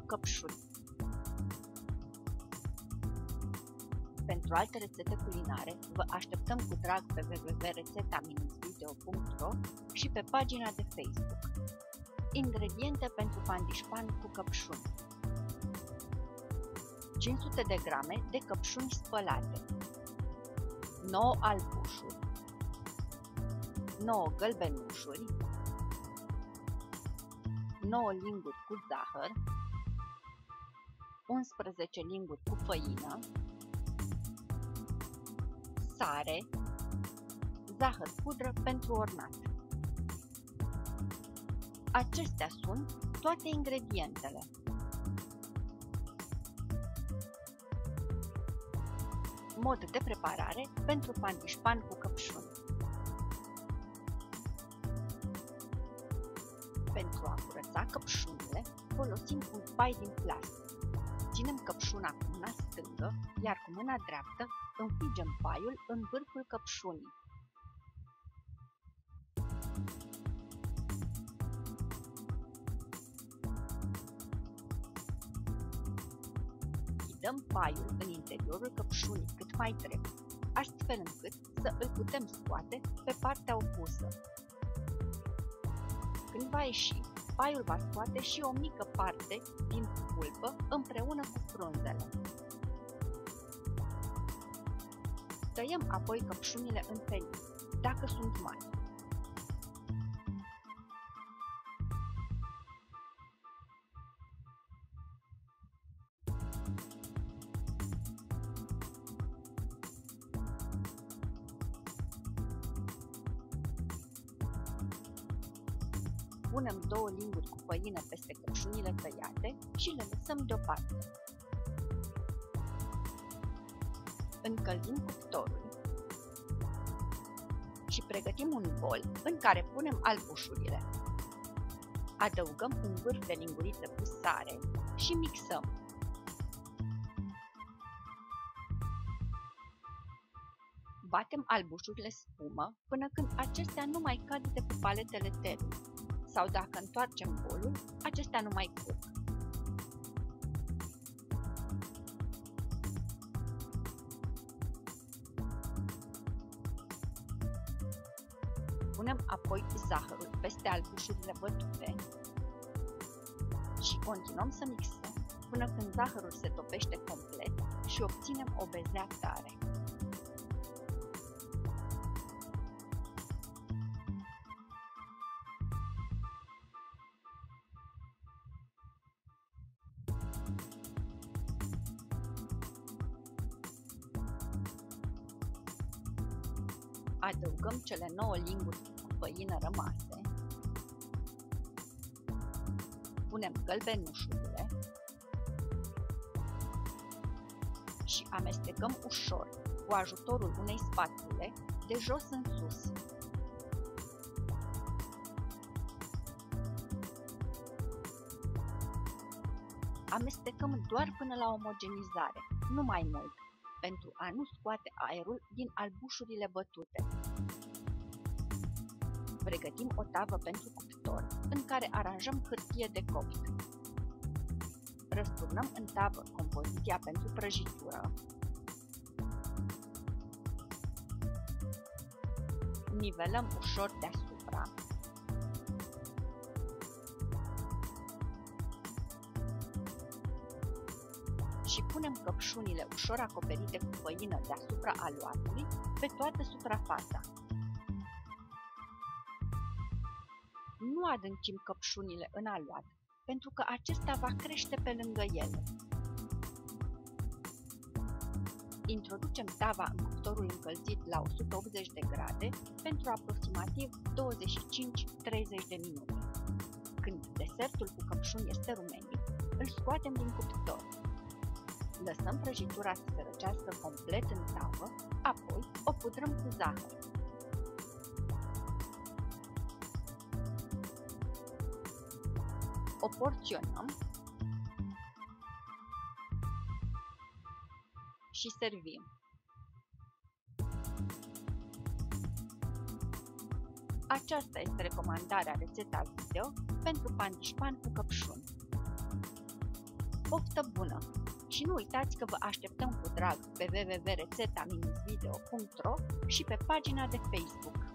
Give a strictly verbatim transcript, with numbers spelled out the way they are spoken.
căpșuni. Pentru alte rețete culinare, vă așteptăm cu drag pe w w w punct rețeta video punct ro și pe pagina de Facebook. Ingrediente pentru pandișpan cu căpșuni: cinci sute de grame de căpșuni spălate, nouă albușuri, nouă gălbenușuri, nouă linguri cu zahăr, unsprezece linguri cu făină, sare, zahăr pudră pentru ornat. Acestea sunt toate ingredientele. Mod de preparare pentru pandișpan cu căpșuni. Pentru a curăța căpșunile, folosim un pai din plastic. Ținem căpșuna cu mâna stângă, iar cu mâna dreaptă înfigem paiul în vârful căpșunii. Ghidăm paiul în interiorul căpșunii cât mai drept, astfel încât să îl putem scoate pe partea opusă. Când va ieși, paiul va scoate și o mică parte din pulpă împreună cu frunzele. Tăiem apoi căpșunile în felii, dacă sunt mari. Punem două linguri cu făină peste căpșunile tăiate și le lăsăm deoparte. Încălzim cuptorul și pregătim un bol în care punem albușurile. Adăugăm un vârf de linguriță cu sare și mixăm. Batem albușurile spumă până când acestea nu mai cad de pe paletele telului, sau dacă întoarcem bolul, acestea nu mai curg. Punem apoi zahărul peste albușurile bătute și continuăm să mixăm până când zahărul se topește complet și obținem o bezea tare. Adăugăm cele nouă linguri cu făină rămase, punem gălbenușurile și amestecăm ușor cu ajutorul unei spatule de jos în sus. Amestecăm doar până la omogenizare, nu mai mult, pentru a nu scoate aerul din albușurile bătute. Pregătim o tavă pentru cuptor, în care aranjăm hârtie de copt. Răsturnăm în tavă compoziția pentru prăjitură. Nivelăm ușor deasupra. Și punem căpșunile ușor acoperite cu făină deasupra aluatului pe toată suprafața. Nu adâncim căpșunile în aluat, pentru că acesta va crește pe lângă ele. Introducem tava în cuptorul încălzit la o sută optzeci de grade pentru aproximativ douăzeci și cinci treizeci de minute. Când desertul cu căpșuni este rumenit, îl scoatem din cuptor. Lăsăm prăjitura să se răcească complet în tavă, apoi o pudrăm cu zahăr. O porționăm și servim. Aceasta este recomandarea rețeta video pentru pandișpan cu căpșuni. Poftă bună! Și nu uitați că vă așteptăm cu drag pe w w w punct rețeta video punct ro și pe pagina de Facebook.